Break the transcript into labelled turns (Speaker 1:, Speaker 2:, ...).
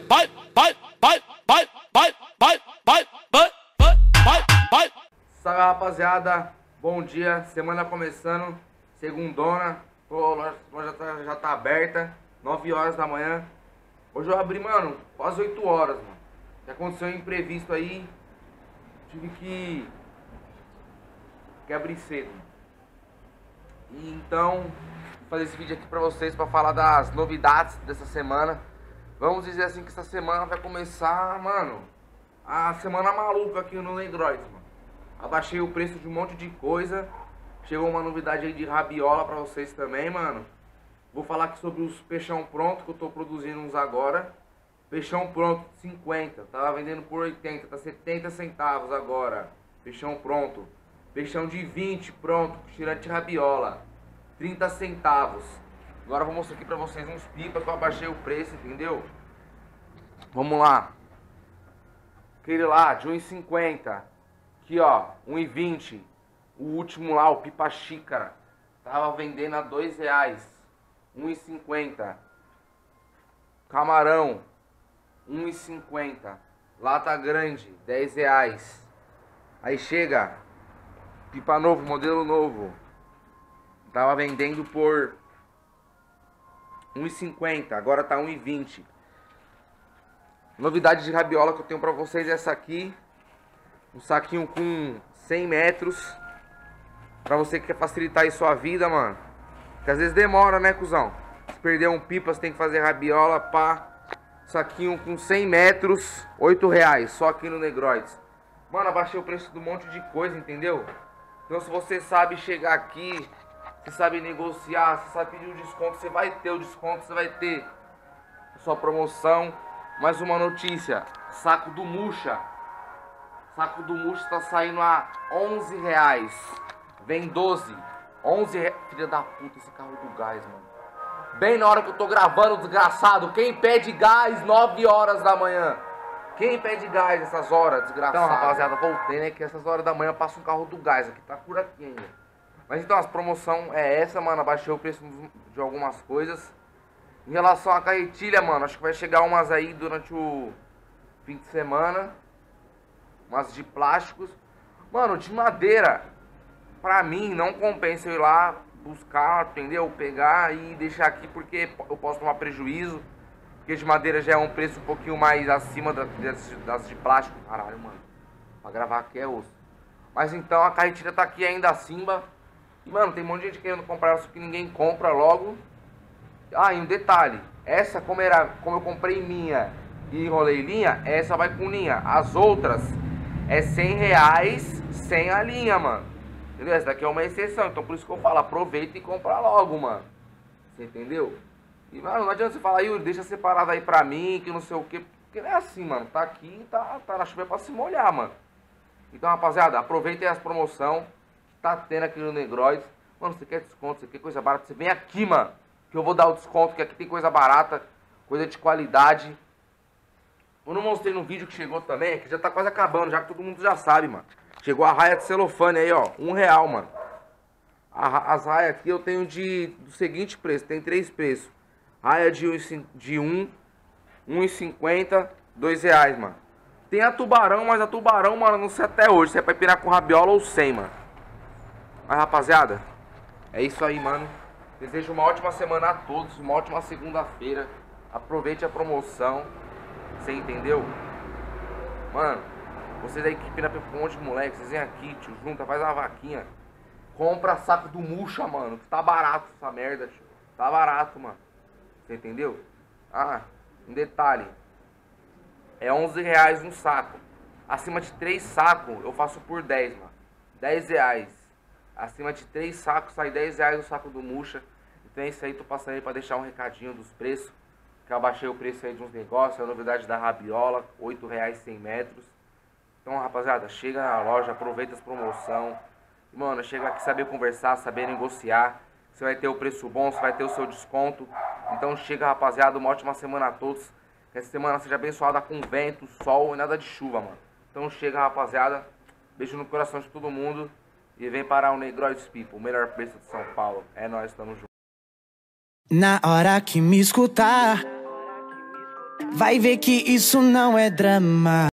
Speaker 1: vai, vai, vai, vai, vai, vai, vai, vai, vai, vai.
Speaker 2: Salve, rapaziada, bom dia, semana começando, segundona, a loja já tá aberta, 9 horas da manhã. Hoje eu abri, mano, quase 8 horas, mano. Que aconteceu um imprevisto aí, tive que abrir cedo. E então, vou fazer esse vídeo aqui pra vocês, pra falar das novidades dessa semana. Vamos dizer assim que essa semana vai começar, mano, a semana maluca aqui no Negroids, mano. Abaixei o preço de um monte de coisa. Chegou uma novidade aí de rabiola pra vocês também, mano. Vou falar aqui sobre os peixão pronto, que eu tô produzindo uns agora. Peixão pronto, 50. Tava vendendo por 80, tá 70 centavos agora. Peixão pronto. Peixão de 20 pronto, tirante rabiola, 30 centavos. Agora eu vou mostrar aqui pra vocês uns pipas que eu abaixei o preço, entendeu? Vamos lá. Aquele lá, de 1,50. Aqui, ó, 1,20. O último lá, o pipa xícara, tava vendendo a R$2. 1,50. Camarão, 1,50. Lata grande, R$10. Aí chega pipa novo, modelo novo, tava vendendo por 1,50, agora tá 1,20. Novidade de rabiola que eu tenho pra vocês é essa aqui. Um saquinho com 100 metros. Pra você que quer facilitar aí sua vida, mano. Porque às vezes demora, né, cuzão? Se perder um pipa, você tem que fazer rabiola, pá. Saquinho com 100 metros, R$8. Só aqui no Negroids. Mano, abaixei o preço de um monte de coisa, entendeu? Então se você sabe chegar aqui, você sabe negociar, você sabe pedir um desconto, você vai ter o desconto, você vai ter a sua promoção. Mais uma notícia, saco do Muxa. Saco do Muxa tá saindo a R$11. Vem 12. 11 reais. Filha da puta, esse carro do gás, mano. Bem na hora que eu tô gravando, desgraçado. Quem pede gás 9 horas da manhã? Quem pede gás essas horas, desgraçado? Então, rapaziada, voltei, né? Que essas horas da manhã passa um carro do gás aqui. Tá por aqui ainda. Mas então, as promoção é essa, mano. Abaixei o preço de algumas coisas. Em relação à carretilha, mano, acho que vai chegar umas aí durante o fim de semana. Umas de plásticos. Mano, de madeira, pra mim, não compensa eu ir lá buscar, entendeu? Pegar e deixar aqui, porque eu posso tomar prejuízo. Porque de madeira já é um preço um pouquinho mais acima das de plástico. Caralho, mano. Pra gravar aqui é osso. Mas então a carretilha tá aqui ainda acima. E, mano, tem um monte de gente querendo comprar, só que ninguém compra logo. Ah, e um detalhe. Essa, como eu comprei minha e enrolei linha, essa vai com linha. As outras é R$100 sem a linha, mano. Entendeu? Essa daqui é uma exceção. Então por isso que eu falo, aproveita e compra logo, mano. Você entendeu? E, mano, não adianta você falar, Yuri, deixa separado aí pra mim, que não sei o que. Porque não é assim, mano. Tá aqui, tá na chuva pra se molhar, mano. Então, rapaziada, aproveitem as promoções que tá tendo aqui no Negroids. Mano, você quer desconto, você quer coisa barata, você vem aqui, mano, que eu vou dar o desconto, que aqui tem coisa barata, coisa de qualidade. Eu não mostrei no vídeo que chegou também, que já tá quase acabando, já que todo mundo já sabe, mano. Chegou a raia de celofane aí, ó, R$1, mano. As raias aqui eu tenho do seguinte preço, tem 3 preços. Raia de 1,50, R$2, mano. Tem a tubarão, mas a tubarão, mano, não sei até hoje se é pra pirar com rabiola ou sem, mano. Mas, rapaziada, é isso aí, mano. Desejo uma ótima semana a todos, uma ótima segunda-feira. Aproveite a promoção. Você entendeu? Mano, vocês aí que pina pra um monte de moleque, vocês vêm aqui, tio, junta, faz uma vaquinha. Compra saco do Muxa, mano, que tá barato essa merda, tio. Tá barato, mano. Você entendeu? Ah, um detalhe. É R$11 um saco. Acima de 3 sacos eu faço por 10, mano. R$10. Acima de 3 sacos sai R$10 o saco do Muxa. Então é isso aí, tô passando aí pra deixar um recadinho dos preços. Que eu abaixei o preço aí de uns negócios. A novidade da rabiola, R$8 100 metros. Então, rapaziada, chega na loja, aproveita as promoções. Mano, chega aqui saber conversar, saber negociar. Você vai ter o preço bom, você vai ter o seu desconto. Então chega, rapaziada, uma ótima semana a todos. Que essa semana seja abençoada com vento, sol e nada de chuva, mano. Então chega, rapaziada. Beijo no coração de todo mundo. E vem para o Negroids People, o melhor preço de São Paulo. É nóis, tamo junto.
Speaker 3: Na hora que me escutar, Vai ver que isso não é drama.